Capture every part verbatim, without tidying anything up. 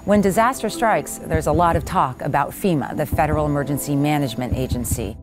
When disaster strikes, there's a lot of talk about FEMA, the Federal Emergency Management Agency.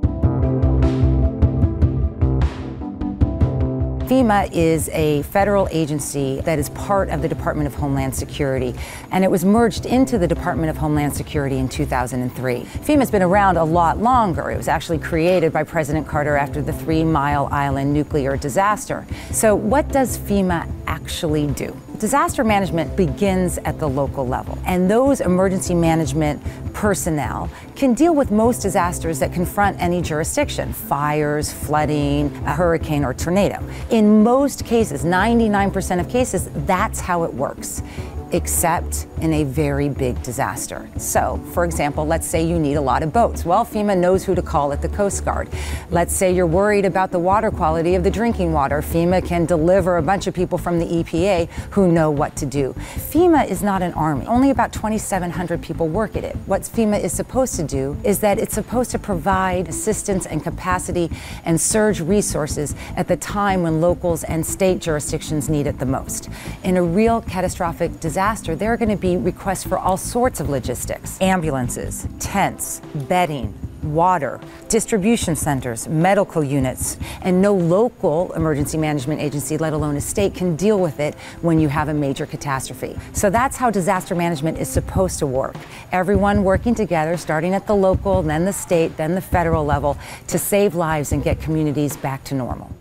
FEMA is a federal agency that is part of the Department of Homeland Security, and it was merged into the Department of Homeland Security in two thousand three. FEMA's been around a lot longer. It was actually created by President Carter after the Three Mile Island nuclear disaster. So what does FEMA actually do? Disaster management begins at the local level, and those emergency management personnel can deal with most disasters that confront any jurisdiction: fires, flooding, a hurricane, or tornado. In most cases, ninety-nine percent of cases, that's how it works, except in a very big disaster. So, for example, let's say you need a lot of boats. Well, FEMA knows who to call at the Coast Guard. Let's say you're worried about the water quality of the drinking water. FEMA can deliver a bunch of people from the E P A who know what to do. FEMA is not an army. Only about twenty-seven hundred people work at it. What FEMA is supposed to do is that it's supposed to provide assistance and capacity and surge resources at the time when locals and state jurisdictions need it the most. In a real catastrophic disaster, Disaster, there are going to be requests for all sorts of logistics: ambulances, tents, bedding, water, distribution centers, medical units, and no local emergency management agency, let alone a state, can deal with it when you have a major catastrophe. So that's how disaster management is supposed to work. Everyone working together, starting at the local, then the state, then the federal level, to save lives and get communities back to normal.